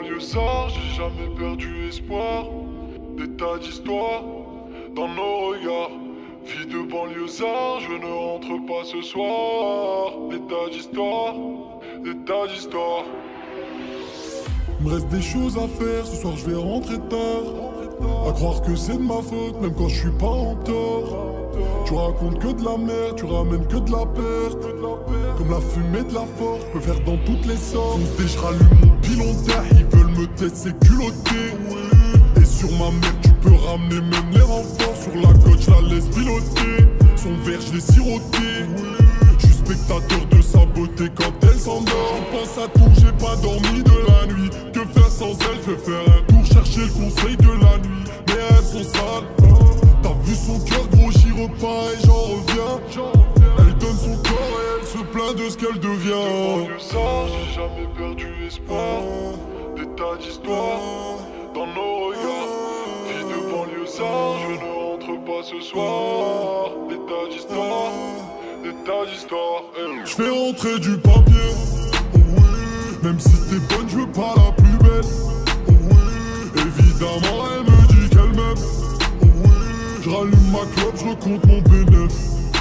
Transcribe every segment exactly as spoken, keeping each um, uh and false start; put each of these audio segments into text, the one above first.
banlieusards, j'ai jamais perdu espoir. Des tas d'histoires dans nos regards. Vie de banlieusard, je ne rentre pas ce soir. Des tas d'histoires, des tas d'histoires. Il me reste des choses à faire, ce soir je vais rentrer tard. À croire que c'est de ma faute, même quand je suis pas en tort. Tu racontes que de la merde, tu ramènes que de la perte. Comme la fumée de la force, je peux faire dans toutes les sortes. Dès je rallume mon pilon d'air, ils veulent me tester culotté. Et sur ma mère, tu peux ramener même les renforts. Sur la côte, je la laisse piloter. Son verre, je l'ai siroté. Je suis spectateur de sa beauté quand elle s'endort. Je pense à tout, j'ai pas dormi de la nuit. Que faire sans elle, je vais faire un tour chercher le conseil de la nuit. Mais elles sont sales. T'as vu son cœur gros, j'y repars et j'en reviens. Elle donne son corps et elle se plaint de ce qu'elle devient. De banlieusards, j'ai jamais perdu espoir. Des tas d'histoires dans nos regards. Vie de banlieusards, je ne rentre pas ce soir. Des tas d'histoires, des tas d'histoires. Hey. Je fais rentrer du papier, oui. Même si t'es bonne, je veux pas la plus belle, oui. Évidemment, elle me dit qu'elle m'aime. Je rallume ma clope, je recompte mon bénéf,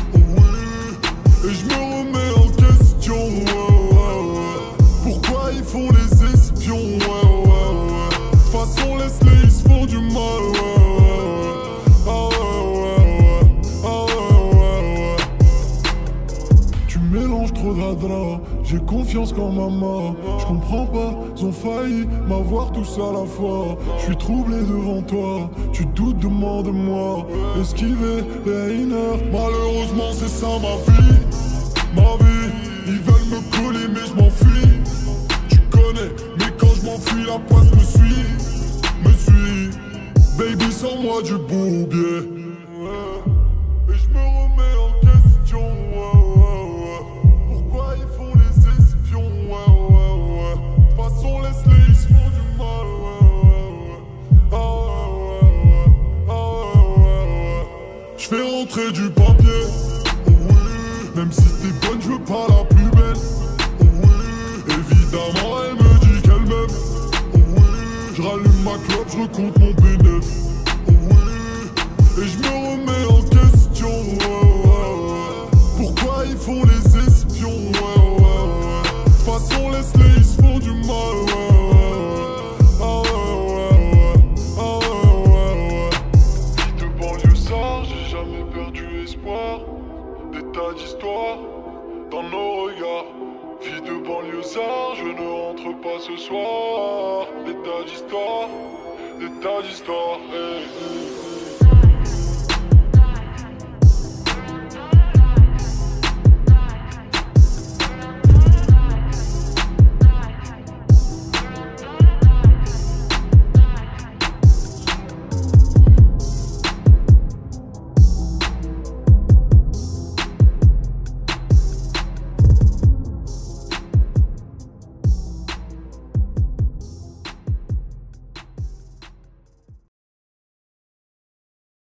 oui. Et je me remets en question, ouais, ouais, ouais. Pourquoi ils font les espions, ouais, ouais, ouais. De toute façon, laisse-les, ils se font du mal, ouais, ouais, ouais. Ah ouais, ouais, ouais. Ah ouais, ouais, ouais. Tu mélanges trop d'adra, j'ai confiance qu'en maman. Je comprends pas, ils ont failli m'avoir tous à la fois. Je suis troublé devant toi, tu doutes de moi, de moi. Esquiver les hainers, malheureusement c'est ça ma vie. Ma vie, ils veulent me coller mais je m'enfuis. Tu connais, mais quand je m'enfuis la poisse me suit. Me suit, baby sors-moi du bourbier. Et je me remets en question, ouais, ouais, ouais. Pourquoi ils font les espions, ouais, ouais, ouais. De toute façon laisse-les, ils se font du mal, ouais, ouais, ouais. Ah ouais, ouais, ouais. Ah ouais, ouais, ouais. Je fais rentrer du papier, oui. Même si t'es bonne, je veux pas la plus belle, oui. Évidemment, elle me dit qu'elle m'aime, oui. Je rallume ma clope, je recompte mon bénéf, oui. Et je me remets en question, ouais, ouais, ouais. Pourquoi ils font les espions, ouais, ouais, ouais. De toute façon, laisse-les, ils se font du mal, ouais, ouais, ouais. Ah ouais, ouais, ouais. Ah ouais, ouais, ouais. Vie de banlieusards, j'ai jamais perdu espoir. Des tas d'histoires dans nos regards. Vie de banlieusards, je ne rentre pas ce soir. Des tas d'histoires, des tas d'histoires. Hey.